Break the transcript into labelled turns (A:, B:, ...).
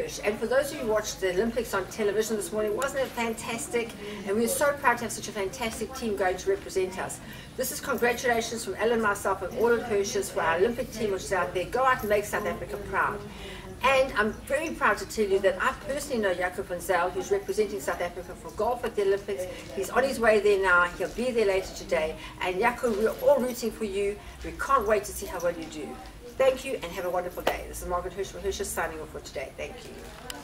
A: Hirsch. And for those of you who watched the Olympics on television this morning, wasn't it fantastic? And we're so proud to have such a fantastic team going to represent us. This is congratulations from Ellen, myself, and all of Hirsch's for our Olympic team which is out there. Go out and make South Africa proud. And I'm very proud to tell you that I personally know Jaco van Zyl, who's representing South Africa for golf at the Olympics. He's on his way there now. He'll be there later today. And Jaco, we're all rooting for you. We can't wait to see how well you do. Thank you and have a wonderful day. This is Margaret Hirsch from Hirsch signing off for today. Thank you.